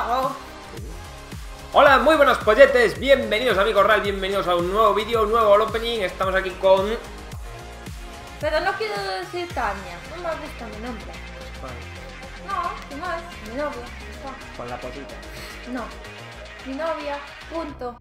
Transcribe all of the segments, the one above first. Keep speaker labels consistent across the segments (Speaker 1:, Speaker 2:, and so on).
Speaker 1: No.
Speaker 2: Hola, muy buenos polletes, bienvenidos a mi corral, bienvenidos a un nuevo vídeo, un nuevo opening. Estamos aquí con...
Speaker 1: Pero no quiero decir Tania, no me gusta mi nombre. No, ¿qué más? Mi novia.
Speaker 2: Con la potita.
Speaker 1: No, mi novia, punto.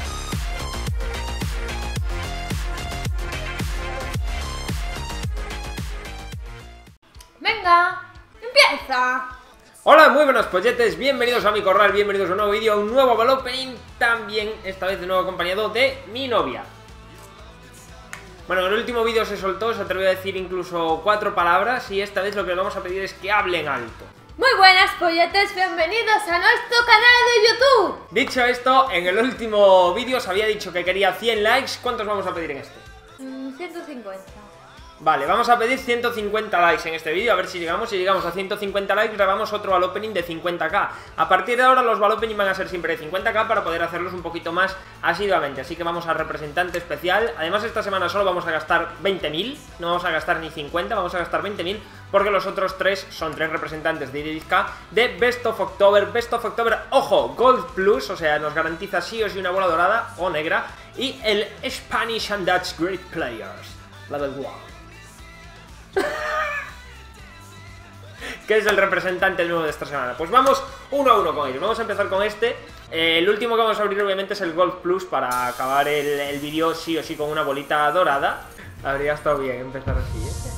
Speaker 1: Venga, empieza.
Speaker 2: Hola, muy buenos polletes, bienvenidos a mi corral, bienvenidos a un nuevo vídeo, a un nuevo opening. También, esta vez de nuevo acompañado de mi novia. Bueno, en el último vídeo se soltó, se atrevió a decir incluso 4 palabras. Y esta vez lo que les vamos a pedir es que hablen alto.
Speaker 1: Muy buenas polletes, bienvenidos a nuestro canal de YouTube.
Speaker 2: Dicho esto, en el último vídeo os había dicho que quería 100 likes. ¿Cuántos vamos a pedir en este?
Speaker 1: 150.
Speaker 2: Vale, vamos a pedir 150 likes en este vídeo, a ver si llegamos. Si llegamos a 150 likes, grabamos otro opening de 50k. A partir de ahora los opening van a ser siempre de 50k para poder hacerlos un poquito más asiduamente. Así que vamos al representante especial. Además, esta semana solo vamos a gastar 20.000, no vamos a gastar ni 50, vamos a gastar 20.000, porque los otros 3 son 3 representantes de IDK de Best of October. Best of October, ojo, Gold Plus, o sea, nos garantiza sí o sí una bola dorada o negra. Y el Spanish and Dutch Great Players Level 1. ¿Qué es el representante nuevo de esta semana? Pues vamos uno a uno con ellos. Vamos a empezar con este. El último que vamos a abrir obviamente es el Gold Plus para acabar el vídeo sí o sí con una bolita dorada. Habría estado bien empezar así, ¿eh?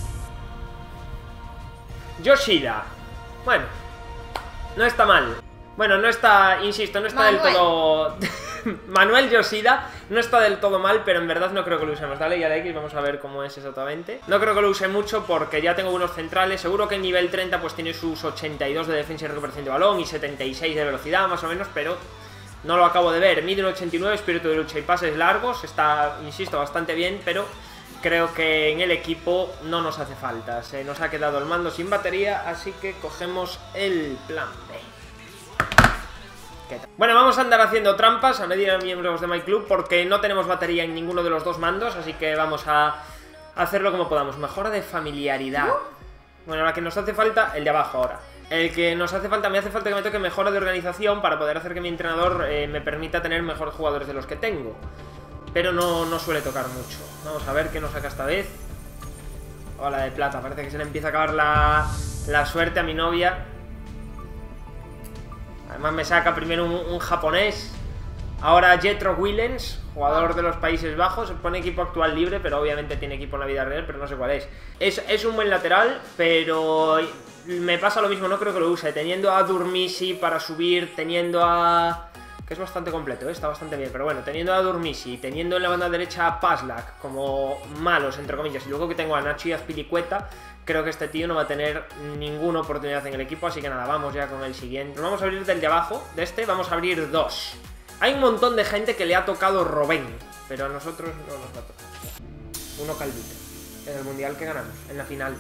Speaker 2: Yoshida. Bueno, no está mal. Bueno, no está, insisto, no está del todo... Manuel Yoshida no está del todo mal, pero en verdad no creo que lo usemos. Dale ya la X, vamos a ver cómo es exactamente. No creo que lo use mucho porque ya tengo unos centrales. Seguro que en nivel 30 pues tiene sus 82 de defensa y recuperación de balón y 76 de velocidad más o menos, pero no lo acabo de ver. Mide un 89, espíritu de lucha y pases largos. Está, insisto, bastante bien, pero creo que en el equipo no nos hace falta. Se nos ha quedado el mando sin batería, así que cogemos el plan B. Bueno, vamos a andar haciendo trampas a medida de miembros de My Club porque no tenemos batería en ninguno de los dos mandos, así que vamos a hacerlo como podamos. Mejora de familiaridad. Bueno, la que nos hace falta, el de abajo ahora. El que nos hace falta, me hace falta que me toque mejora de organización para poder hacer que mi entrenador me permita tener mejores jugadores de los que tengo. Pero no suele tocar mucho. Vamos a ver qué nos saca esta vez. Oh, la de plata, parece que se le empieza a acabar la suerte a mi novia. Además me saca primero un japonés. Ahora Jetro Willens, jugador de los Países Bajos. Pone equipo actual libre, pero obviamente tiene equipo en la vida real, pero no sé cuál es. Es un buen lateral, pero me pasa lo mismo, no creo que lo use. Teniendo a Durmisi para subir, teniendo a... que es bastante completo, está bastante bien. Pero bueno, teniendo a Durmisi, teniendo en la banda derecha a Paslak como malos, entre comillas, y luego que tengo a Nacho y Azpilicueta, creo que este tío no va a tener ninguna oportunidad en el equipo, así que nada, vamos ya con el siguiente. Vamos a abrir del de abajo, de este vamos a abrir 2. Hay un montón de gente que le ha tocado Robben, pero a nosotros no nos va a tocar. Uno calvito, en el mundial que ganamos, en la final.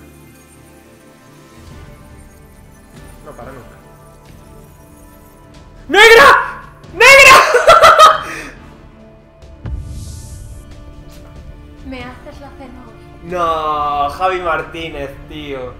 Speaker 2: No para nunca. ¡Negra! ¡Negra!
Speaker 1: ¿Me haces la cena hoy?
Speaker 2: No, Javi Martínez, tío.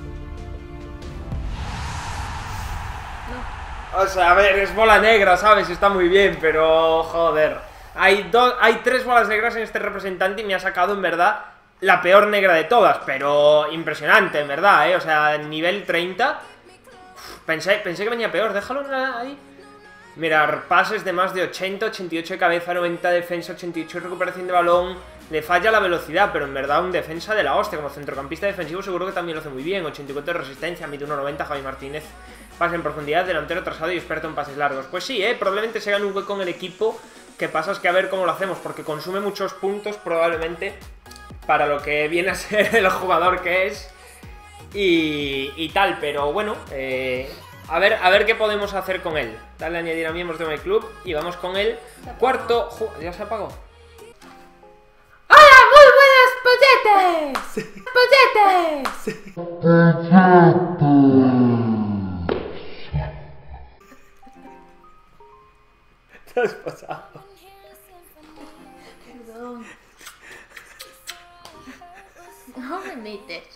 Speaker 1: No.
Speaker 2: O sea, a ver, es bola negra, ¿sabes? Está muy bien, pero joder. Hay 3 bolas negras en este representante y me ha sacado en verdad la peor negra de todas, pero impresionante, en verdad, ¿eh? O sea, nivel 30. Pensé que venía peor, déjalo ahí. Mirar, pases de más de 80, 88 de cabeza, 90 de defensa, 88 de recuperación de balón. Le falla la velocidad, pero en verdad un defensa de la hostia. Como centrocampista defensivo seguro que también lo hace muy bien. 84 de resistencia, mide 1,90, Javi Martínez. Pase en profundidad, delantero trasado y experto en pases largos. Pues sí, probablemente se gane un hueco en el equipo. Que pasa es que a ver cómo lo hacemos, porque consume muchos puntos probablemente para lo que viene a ser el jugador que es. Y tal, pero bueno, a ver qué podemos hacer con él. Dale a añadir a miembros de My Club y vamos con el cuarto... ¿Ya se apagó?
Speaker 1: ¡Hola, muy buenas polletes! ¡Polletes!
Speaker 2: ¿Qué has pasado?
Speaker 1: Perdón. No me imites.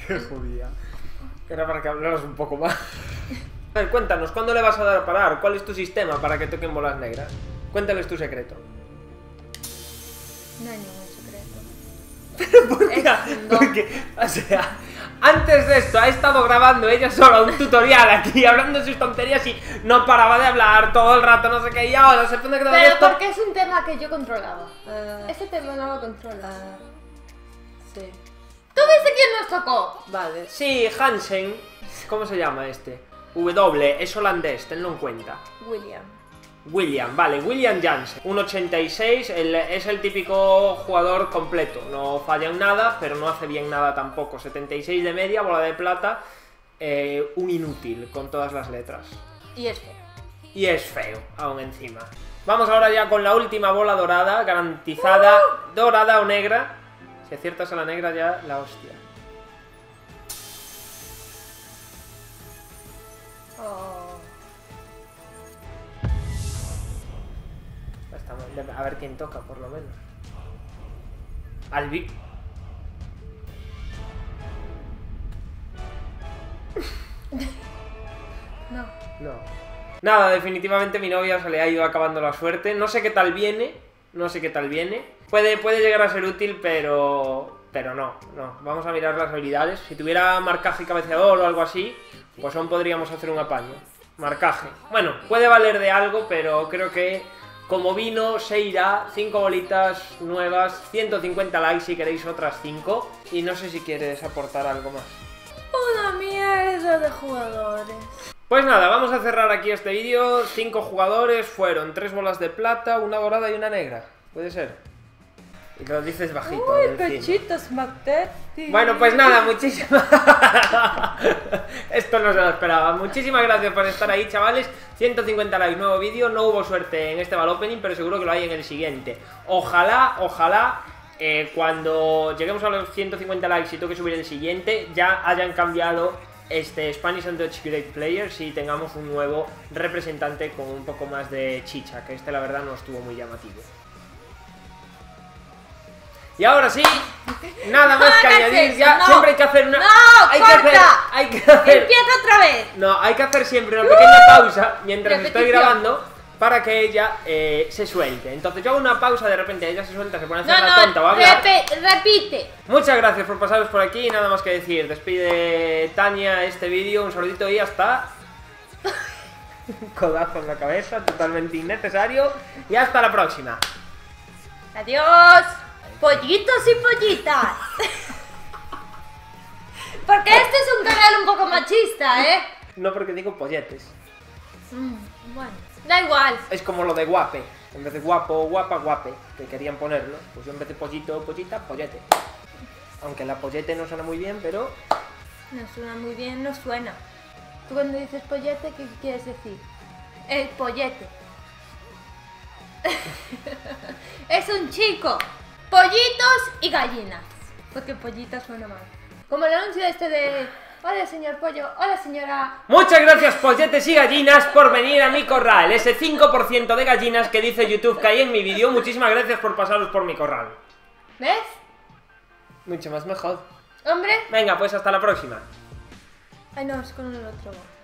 Speaker 2: Qué judía. Era para que hablaras un poco más. A ver, cuéntanos, ¿cuándo le vas a dar a parar? ¿Cuál es tu sistema para que toquen bolas negras? Cuéntales tu secreto.
Speaker 1: No hay ningún secreto.
Speaker 2: ¿Pero por qué? Porque, o sea, antes de esto ha estado grabando ella sola un tutorial aquí, hablando de sus tonterías y no paraba de hablar todo el rato, no sé qué, y ahora se pone a grabar
Speaker 1: Pero
Speaker 2: esto.
Speaker 1: porque es un tema que yo controlaba. Ese tema no lo controla.
Speaker 3: Sí.
Speaker 1: ¿Tú viste quién nos tocó?
Speaker 3: Vale.
Speaker 2: Sí, Hansen, ¿cómo se llama este? W, es holandés, tenlo en cuenta.
Speaker 1: William.
Speaker 2: William, vale, William Jansen, 1,86, es el típico jugador completo, no falla en nada, pero no hace bien nada tampoco, 76 de media, bola de plata, un inútil con todas las letras.
Speaker 1: Y es feo.
Speaker 2: Y es feo, aún encima. Vamos ahora ya con la última bola dorada, garantizada, dorada o negra. Si aciertas a la negra ya, la hostia.
Speaker 1: Oh.
Speaker 2: A ver quién toca, por lo menos. Albi...
Speaker 1: No.
Speaker 2: No. Nada, definitivamente mi novia se le ha ido acabando la suerte. No sé qué tal viene. No sé qué tal viene. Puede llegar a ser útil, pero no. Vamos a mirar las habilidades. Si tuviera marcaje y cabeceador o algo así, pues aún podríamos hacer un apaño. Marcaje. Bueno, puede valer de algo, pero creo que como vino se irá. 5 bolitas nuevas, 150 likes si queréis otras 5. Y no sé si quieres aportar algo más.
Speaker 1: Una mierda de jugadores.
Speaker 2: Pues nada, vamos a cerrar aquí este vídeo. 5 jugadores, fueron 3 bolas de plata, una dorada y una negra. ¿Puede ser? Y lo dices bajito.
Speaker 1: Uy,
Speaker 2: encima.
Speaker 1: pechitos, Mactetti.
Speaker 2: Bueno, pues nada, muchísimas... Esto no se lo esperaba. Muchísimas gracias por estar ahí, chavales. 150 likes, nuevo vídeo. No hubo suerte en este ball opening, pero seguro que lo hay en el siguiente. Ojalá, cuando lleguemos a los 150 likes y toque subir el siguiente, ya hayan cambiado este Spanish and Dutch Great Players y tengamos un nuevo representante con un poco más de chicha, que este la verdad no estuvo muy llamativo. Y ahora sí, nada más que añadir, ya siempre hay que hacer una...
Speaker 1: ¡No,
Speaker 2: hay que hacer...
Speaker 1: Empieza otra vez.
Speaker 2: No, hay que hacer siempre una pequeña pausa mientras estoy grabando para que ella se suelte. Entonces yo hago una pausa, de repente ella se suelta, se pone a hacer la tonta o a hablar.
Speaker 1: Repite.
Speaker 2: Muchas gracias por pasaros por aquí y nada más que decir. Despide Tania este vídeo, un saludito y hasta... Un codazo en la cabeza, totalmente innecesario. Y hasta la próxima.
Speaker 1: Adiós. Pollitos y pollitas. Porque este es un canal un poco machista, ¿eh?
Speaker 2: No, porque digo polletes.
Speaker 1: Bueno, da igual.
Speaker 2: Es como lo de guape. En vez de guapo, guapa, guape, que querían ponerlo. Pues yo en vez de pollito, pollita, pollete. Aunque la pollete no suena muy bien, pero...
Speaker 1: No suena muy bien, no suena. Tú cuando dices pollete, ¿qué quieres decir? El pollete. Es un chico. Pollitos y gallinas. Porque pollita suena mal. Como el anuncio este de... Hola señor pollo, hola señora...
Speaker 2: Muchas gracias polletes y gallinas por venir a mi corral. Ese 5% de gallinas que dice YouTube que hay en mi vídeo. Muchísimas gracias por pasaros por mi corral.
Speaker 1: ¿Ves?
Speaker 2: Mucho más mejor.
Speaker 1: Hombre.
Speaker 2: Venga, pues hasta la próxima.
Speaker 1: Ay no, es con el otro.